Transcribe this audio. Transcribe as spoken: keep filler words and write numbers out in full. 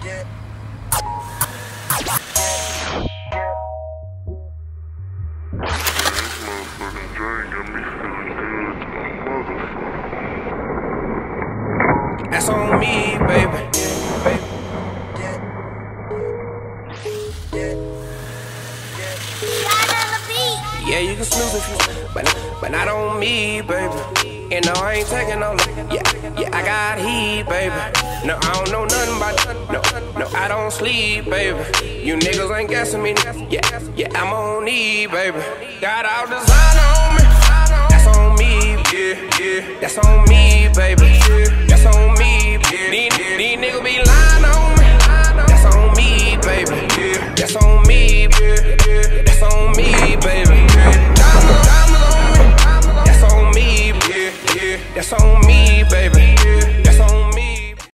That's on me, baby. Yeah, you can snooze if you, but but not on me, baby. You know I ain't taking no, yeah, yeah, I got heat, baby. No, I don't know nothing about, no, no, I don't sleep, baby. You niggas ain't guessing me, yeah, yeah, I'm on E, baby. Got all designer on me, that's on me, yeah, yeah, that's on me, baby, that's on me.